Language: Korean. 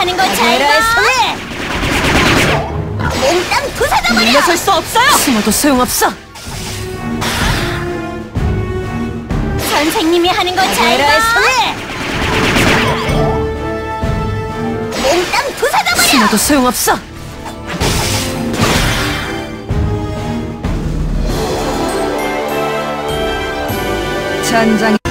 하는 거 잘 봐. 몽땅 부숴버려. 물러설 수 없어요. 숨어도 소용없어. 선생님이 하는 거 잘 봐. 몽땅 부숴버려. 숨어도 소용없어. 전장.